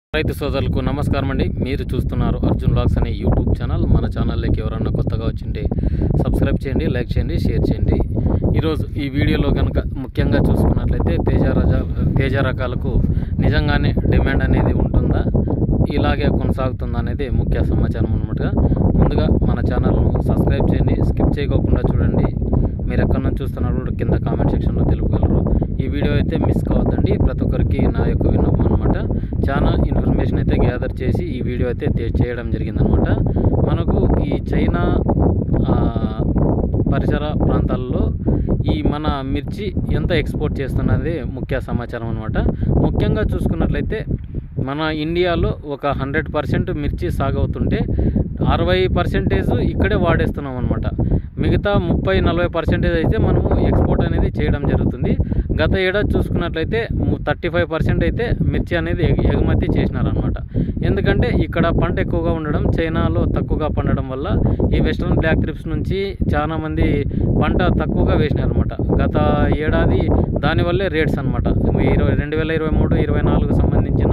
రైతు సోదరులకు నమస్కారం అండి. మీరు చూస్తున్నారు అర్జున్ వ్లాగ్స్ అనే యూట్యూబ్ ఛానల్. మన ఛానల్లోకి ఎవరన్నా కొత్తగా వచ్చింటే సబ్స్క్రైబ్ చేయండి, లైక్ చేయండి, షేర్ చేయండి. ఈరోజు ఈ వీడియోలో కనుక ముఖ్యంగా చూసుకున్నట్లయితే తేజ రకాలకు నిజంగానే డిమాండ్ అనేది ఉంటుందా, ఇలాగే కొనసాగుతుందా అనేది ముఖ్య సమాచారం అన్నమాట. ముందుగా మన ఛానల్ను సబ్స్క్రైబ్ చేయండి, స్కిప్ చేయకోకుండా చూడండి. మీరు ఎక్కడి నుంచి చూస్తున్నారు కూడా కింద కామెంట్ సెక్షన్లో తెలుపగలరు. ఈ వీడియో అయితే మిస్ కావద్దండి. ప్రతి ఒక్కరికి నా యొక్క విన్నపం అనమాట. చాలా ఇన్ఫర్మేషన్ అయితే గ్యాదర్ చేసి ఈ వీడియో అయితే చేయడం జరిగిందనమాట. మనకు ఈ చైనా పరిసర ప్రాంతాల్లో ఈ మన మిర్చి ఎంత ఎక్స్పోర్ట్ చేస్తున్నది ముఖ్య సమాచారం అనమాట. ముఖ్యంగా చూసుకున్నట్లయితే మన ఇండియాలో ఒక 100% మిర్చి సాగు అవుతుంటే 60% ఇక్కడే వాడేస్తున్నాం అనమాట. మిగతా 30-40% అయితే మనము ఎక్స్పోర్ట్ అనేది చేయడం జరుగుతుంది. గత ఏడాది చూసుకున్నట్లయితే 35% అయితే మిర్చి అనేది ఎగుమతి చేసినారనమాట. ఎందుకంటే ఇక్కడ పంట ఎక్కువగా ఉండడం, చైనాలో తక్కువగా పండడం వల్ల ఈ వెస్ట్రన్ బ్లాక్ ట్రిప్స్ నుంచి చాలామంది పంట తక్కువగా వేసినారనమాట. గత ఏడాది దానివల్లే రేట్స్ అనమాట. 2023-24 సంబంధించిన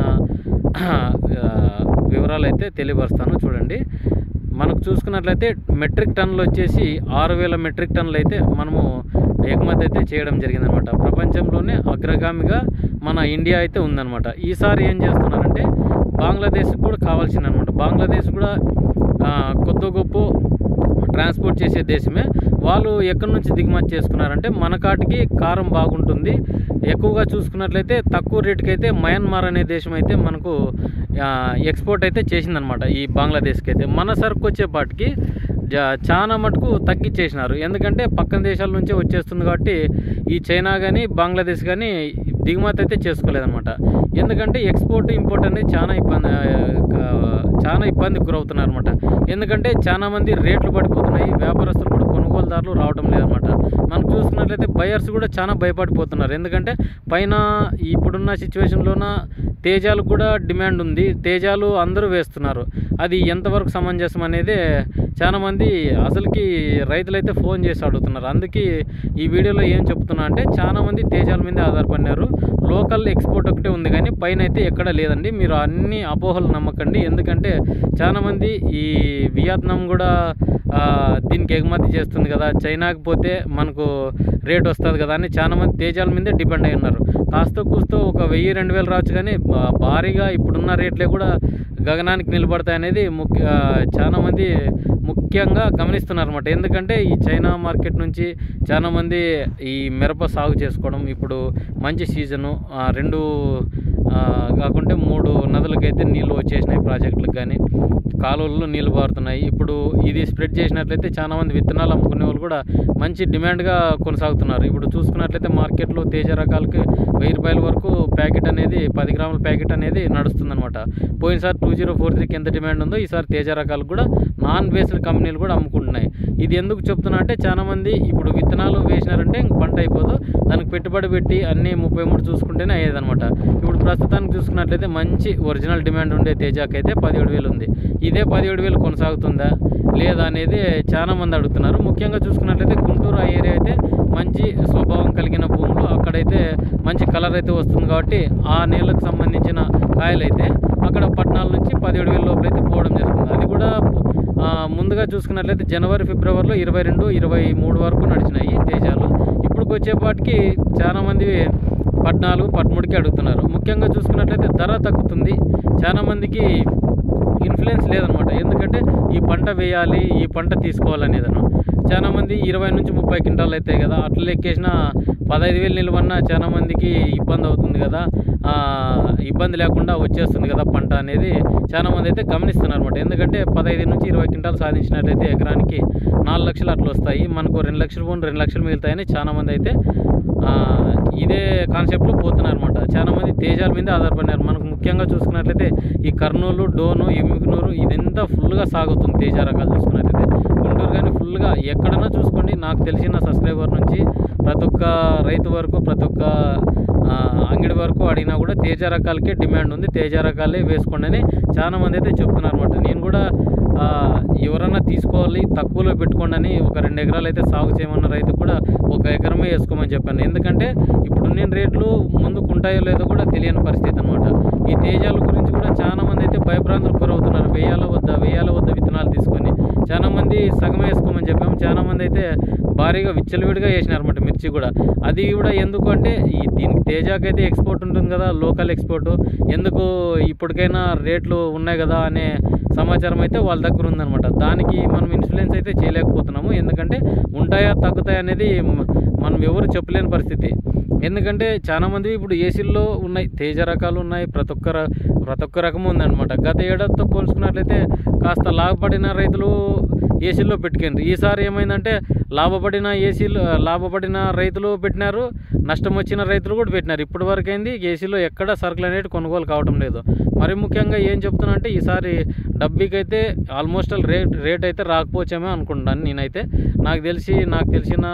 వివరాలు అయితే తెలియపరుస్తాను చూడండి. మనకు చూసుకున్నట్లయితే మెట్రిక్ టన్నులు వచ్చేసి 6,000 మెట్రిక్ టన్నులు అయితే మనము ఎగుమతి అయితే చేయడం జరిగిందనమాట. ప్రపంచంలోనే అగ్రగామిగా మన ఇండియా అయితే ఉందన్నమాట. ఈసారి ఏం చేస్తున్నారంటే బంగ్లాదేశ్కి కూడా కావాల్సిందనమాట. బంగ్లాదేశ్ కూడా కొద్ది గొప్ప ట్రాన్స్పోర్ట్ చేసే దేశమే. వాళ్ళు ఎక్కడి నుంచి దిగుమతి చేసుకున్నారంటే మన కాటికి కారం బాగుంటుంది. ఎక్కువగా చూసుకున్నట్లయితే తక్కువ రేటుకి అయితే మయన్మార్ అనే దేశం అయితే మనకు ఎక్స్పోర్ట్ అయితే చేసిందనమాట. ఈ బంగ్లాదేశ్కి అయితే మన సరుకు వచ్చేపాటికి చాలా మటుకు తగ్గించేసినారు. ఎందుకంటే పక్కన దేశాల నుంచే వచ్చేస్తుంది కాబట్టి ఈ చైనా కానీ బంగ్లాదేశ్ కానీ దిగుమతి అయితే చేసుకోలేదన్నమాట. ఎందుకంటే ఎక్స్పోర్ట్ ఇంపోర్ట్ అనేది చాలా ఇబ్బందికి గురవుతున్నారు అనమాట. ఎందుకంటే చాలా మంది రేట్లు పడిపోతున్నాయి, వ్యాపారస్తులు కూడా కొనుగోలుదారులు రావడం లేదన్నమాట. మనం చూసుకున్నట్లయితే బయర్స్ కూడా చాలా భయపడిపోతున్నారు. ఎందుకంటే పైన ఇప్పుడున్న సిచ్యువేషన్లోన తేజాలకు కూడా డిమాండ్ ఉంది. తేజాలు అందరూ వేస్తున్నారు. అది ఎంతవరకు సమంజసం అనేది చాలామంది అసలుకి రైతులైతే ఫోన్ చేసి అడుగుతున్నారు. అందుకే ఈ వీడియోలో ఏం చెప్తున్నా అంటే చాలామంది తేజాల మీద ఆధారపడినారు. లోకల్ ఎక్స్పోర్ట్ ఒకటే ఉంది కానీ పైన అయితే ఎక్కడ లేదండి. మీరు అన్ని అపోహలు నమ్మకండి. ఎందుకంటే చాలామంది ఈ వియత్నాం కూడా దీనికి ఎగుమతి చేస్తుంది కదా, చైనాకి పోతే మనకు రేట్ వస్తుంది కదా అని చాలామంది తేజాల మీదే డిపెండ్ అయి ఉన్నారు. కాస్త కూస్తో ఒక 1000-2000 రావచ్చు కానీ భారీగా ఇప్పుడున్న రేట్లే కూడా గగనానికి నిలబడతాయి అనేది చాలామంది ముఖ్యంగా గమనిస్తున్నారు అనమాట. ఎందుకంటే ఈ చైనా మార్కెట్ నుంచి చాలామంది ఈ మిరప సాగు చేసుకోవడం ఇప్పుడు మంచి సీజను, 2 కాకుంటే 3 నదులకైతే నీళ్ళు వచ్చేసినాయి, ప్రాజెక్టులకు కానీ కాలువల్లో నీళ్ళు పారుతున్నాయి. ఇప్పుడు ఇది స్ప్రెడ్ చేసినట్లయితే చాలామంది విత్తనాలు అమ్ముకునే వాళ్ళు కూడా మంచి డిమాండ్గా కొనసాగుతున్నారు. ఇప్పుడు చూసుకున్నట్లయితే మార్కెట్లో తేజ రకాలకి 1000 రూపాయల వరకు ప్యాకెట్ అనేది 10 గ్రాముల ప్యాకెట్ అనేది నడుస్తుందన్నమాట. పోయినసారి 2043కి ఎంత డిమాండ్ ఉందో ఈసారి తేజ రకాలకు కూడా నాన్ బేస్డ్ కంపెనీలు కూడా అమ్ముకుంటున్నాయి. ఇది ఎందుకు చెప్తున్నా అంటే చాలామంది ఇప్పుడు విత్తనాలు వేసినారంటే ఇంక పంట అయిపోదు, దానికి పెట్టుబడి పెట్టి అన్నీ 33 చూసుకుంటేనే అయ్యేదన్నమాట. ఇప్పుడు ప్రస్తుతానికి చూసుకున్నట్లయితే మంచి ఒరిజినల్ డిమాండ్ ఉండే తేజాకి అయితే 17,000 ఉంది. ఇదే 17,000 కొనసాగుతుందా లేదా అనేది చాలామంది అడుగుతున్నారు. ముఖ్యంగా చూసుకున్నట్లయితే గుంటూరు ఆ ఏరియా అయితే మంచి స్వభావం కలిగిన భూములు, అక్కడైతే మంచి కలర్ అయితే వస్తుంది కాబట్టి ఆ నేలకు సంబంధించిన కాయలైతే అక్కడ 14 నుంచి 17,000 లోపల అయితే పోవడం జరుగుతుంది. అది కూడా ముందుగా చూసుకున్నట్లయితే జనవరి ఫిబ్రవరిలో 22-23 వరకు నడిచినాయి తేజాలు. ఇప్పుడు వచ్చేపాటికి చాలామంది 14-13కి అడుగుతున్నారు. ముఖ్యంగా చూసుకున్నట్లయితే ధర తగ్గుతుంది, చాలామందికి ఇన్ఫ్లుయెన్స్ లేదనమాట. ఎందుకంటే ఈ పంట వేయాలి, ఈ పంట తీసుకోవాలనేదను చాలామంది 20-30 క్వింటాలు అవుతాయి కదా, అట్లా లెక్కేసిన 15,000 నిల్వన్నా చాలామందికి ఇబ్బంది అవుతుంది కదా, ఇబ్బంది లేకుండా వచ్చేస్తుంది కదా పంట అనేది చాలామంది అయితే గమనిస్తున్నారు అనమాట. ఎందుకంటే 15-20 క్వింటాలు సాధించినట్లయితే ఎకరానికి 4 లక్షలు అట్లా వస్తాయి, మనకు 2 లక్షలు పోను 2 లక్షలు మిగులుతాయని చాలామంది అయితే ఇదే కాన్సెప్ట్లో పోతున్నారు అనమాట. చాలామంది తేజాల మీద ఆధారపడినారు. మనకు ముఖ్యంగా చూసుకున్నట్లయితే ఈ కర్నూలు, డోను, ఎమ్మిగనూరు ఇదంతా ఫుల్గా సాగుతుంది తేజ రకాలు చూసుకున్నట్లయితే. గుంటూరు కానీ ఫుల్గా ఎక్కడన్నా చూసుకోండి, నాకు తెలిసిన సబ్స్క్రైబర్ నుంచి ప్రతి ఒక్క రైతు వరకు ప్రతి ఒక్క అంగడి వరకు అడిగినా కూడా తేజ రకాలకే డిమాండ్ ఉంది, తేజ రకాలే వేసుకోండి అని చాలామంది అయితే చెప్తున్నారు అనమాట. నేను కూడా ఎవరన్నా తీసుకోవాలి తక్కువలో పెట్టుకోండి అని ఒక 2 ఎకరాలు అయితే సాగు చేయమన్న రైతు కూడా 1 ఎకరమే వేసుకోమని చెప్పాను. ఎందుకంటే ఇప్పుడు నేను రేట్లు ముందుకు ఉంటాయో లేదో కూడా తెలియని పరిస్థితి అనమాట. ఈ తేజాల గురించి కూడా చాలామంది అయితే భయభ్రాంతులకు గురవుతున్నారు. వేయాల వద్ద విత్తనాలు తీసుకొని చాలామంది సగం వేసుకోమని చెప్పాము. చాలామంది అయితే భారీగా విచ్చలవిడిగా వేసినారన్నమాట మిర్చి కూడా. అది కూడా ఎందుకు అంటే దీనికి తేజాకైతే ఎక్స్పోర్ట్ ఉంటుంది కదా, లోకల్ ఎక్స్పోర్టు, ఎందుకు ఇప్పటికైనా రేట్లు ఉన్నాయి కదా అనే సమాచారం అయితే వాళ్ళ దగ్గర ఉందన్నమాట. దానికి మనం ఇన్ఫ్లుయెన్స్ అయితే చేయలేకపోతున్నాము. ఎందుకంటే ఉంటాయా తగ్గుతాయా అనేది మనం ఎవరు చెప్పలేని పరిస్థితి. ఎందుకంటే చాలామంది ఇప్పుడు ఏసీల్లో ఉన్నాయి, తేజ రకాలు ఉన్నాయి, ప్రతి ఒక్క రకము ఉందన్నమాట. గత ఏడాదితో పోల్చుకున్నట్లయితే కాస్త లాభపడిన రైతులు ఏసీల్లో పెట్టుకుండ్రు. ఈసారి ఏమైందంటే లాభపడిన రైతులు పెట్టినారు, నష్టం వచ్చిన రైతులు కూడా పెట్టినారు. ఇప్పటి వరకు అయింది ఏసీలో ఎక్కడ సరుకులు అనేవి కొనుగోలు కావడం లేదు. మరి ముఖ్యంగా ఏం చెప్తున్నా అంటే ఈసారి డబ్బీకైతే ఆల్మోస్ట్ రేట్ అయితే రాకపోవచ్చేమో అనుకుంటాను నేనైతే. నాకు తెలిసిన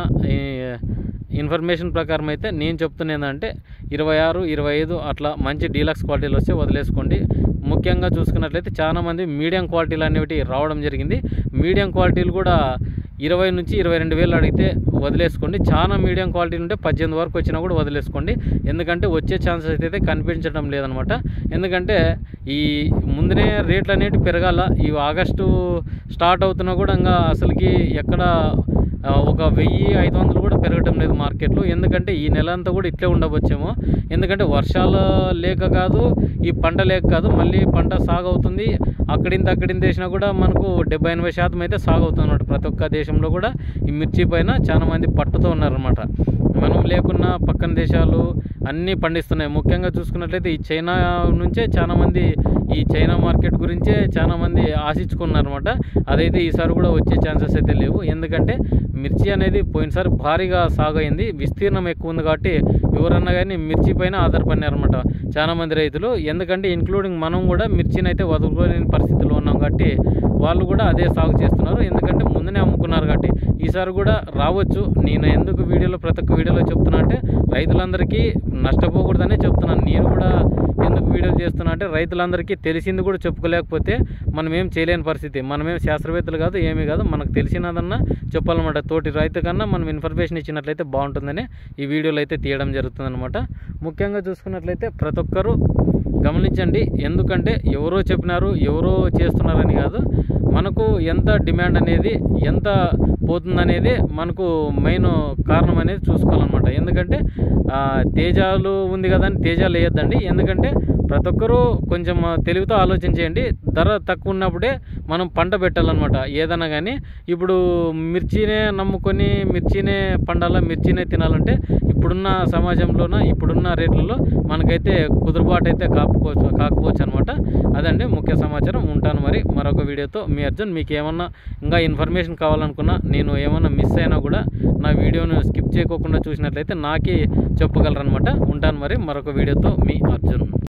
ఇన్ఫర్మేషన్ ప్రకారం అయితే నేను చెప్తున్నా ఏంటంటే 26, 25 అట్లా మంచి డీలక్స్ క్వాలిటీలు వస్తే వదిలేసుకోండి. ముఖ్యంగా చూసుకున్నట్లయితే చాలామంది మీడియం క్వాలిటీలు అనేవి రావడం జరిగింది. మీడియం క్వాలిటీలు కూడా 20 నుంచి 22,000 అడిగితే వదిలేసుకోండి. చాలా మీడియం క్వాలిటీలు ఉంటే 18 వరకు వచ్చినా కూడా వదిలేసుకోండి. ఎందుకంటే వచ్చే ఛాన్సెస్ అయితే కనిపించడం లేదనమాట. ఎందుకంటే ఈ ముందునే రేట్లు అనేవి పెరగాల. ఈ ఆగస్టు స్టార్ట్ అవుతున్నా కూడా ఇంకా అసలుకి ఎక్కడ ఒక 1,500 కూడా పెరగటం లేదు మార్కెట్లో. ఎందుకంటే ఈ నెల అంతా కూడా ఇట్లే ఉండవచ్చేమో. ఎందుకంటే వర్షాలు లేక కాదు, ఈ పంట లేక కాదు, మళ్ళీ పంట సాగు అవుతుంది. అక్కడింత వేసినా కూడా మనకు 70-80% అయితే సాగు అవుతుంది. ప్రతి ఒక్క దేశంలో కూడా ఈ మిర్చి పైన చాలామంది పట్టుతో ఉన్నారన్నమాట. మనం లేకున్నా పక్కన దేశాలు అన్నీ పండిస్తున్నాయి. ముఖ్యంగా చూసుకున్నట్లయితే ఈ చైనా నుంచే చాలామంది ఈ చైనా మార్కెట్ గురించే చాలామంది ఆశించుకున్నారన్నమాట. అదైతే ఈసారి కూడా వచ్చే ఛాన్సెస్ అయితే లేవు. ఎందుకంటే మిర్చి అనేది పోయినసారి భారీగా సాగు అయింది, విస్తీర్ణం ఎక్కువ ఉంది కాబట్టి ఎవరన్నా కానీ మిర్చి పైన ఆధారపడినారన్నమాట చాలామంది రైతులు. ఎందుకంటే ఇంక్లూడింగ్ మనం కూడా మిర్చిని అయితే వదులుకోలేని పరిస్థితిలో ఉన్నాం కాబట్టి వాళ్ళు కూడా అదే సాగు చేస్తున్నారు. ఎందుకంటే ముందునే అమ్ముకున్నారు కాబట్టి ఈసారి కూడా రావచ్చు. నేను ఎందుకు ప్రతి ఒక్క వీడియోలో చెప్తున్నా అంటే రైతులందరికీ నష్టపోకూడదనే చెప్తున్నాను. నేను కూడా ఎందుకు వీడియోలు చేస్తున్నా అంటే రైతులందరికీ తెలిసింది కూడా చెప్పుకోలేకపోతే మనం ఏం చేయలేని పరిస్థితి. మనమేం శాస్త్రవేత్తలు కాదు, ఏమీ కాదు. మనకు తెలిసినదన్నా చెప్పాలన్నమాట. తోటి రైతు కన్నా మనం ఇన్ఫర్మేషన్ ఇచ్చినట్లయితే బాగుంటుందని ఈ వీడియోలు అయితే తీయడం జరుగుతుందన్నమాట. ముఖ్యంగా చూసుకున్నట్లయితే ప్రతి ఒక్కరూ గమనించండి. ఎందుకంటే ఎవరో చెప్పినారు, ఎవరో చేస్తున్నారని కాదు, మనకు ఎంత డిమాండ్ అనేది ఎంత పోతుందనేది మనకు మెయిన్ కారణం అనేది చూసుకోవాలన్నమాట. ఎందుకంటే తేజాలు ఉంది కదా అని తేజాలు వేయొద్దండి. ఎందుకంటే ప్రతి ఒక్కరూ కొంచెం తెలివితో ఆలోచన చేయండి. ధర తక్కువ ఉన్నప్పుడే మనం పంట పెట్టాలన్నమాట ఏదైనా కానీ. ఇప్పుడు మిర్చినే నమ్ముకొని మిర్చినే పండాలా, మిర్చినే తినాలంటే ఇప్పుడున్న సమాజంలోన ఇప్పుడున్న రేట్లలో మనకైతే కుదురుబాటు అయితే కాకపోవచ్చు అనమాట. అదండి ముఖ్య సమాచారం. ఉంటాను మరి మరొక వీడియోతో. మీ అర్జున్. మీకు ఏమన్నా ఇంకా ఇన్ఫర్మేషన్ కావాలనుకున్నా, నేను ఏమన్నా మిస్ అయినా కూడా నా వీడియోను స్కిప్ చేయకోకుండా చూసినట్లయితే నాకే చెప్పగలరనమాట. ఉంటాను మరి మరొక వీడియోతో. మీ అర్జున్.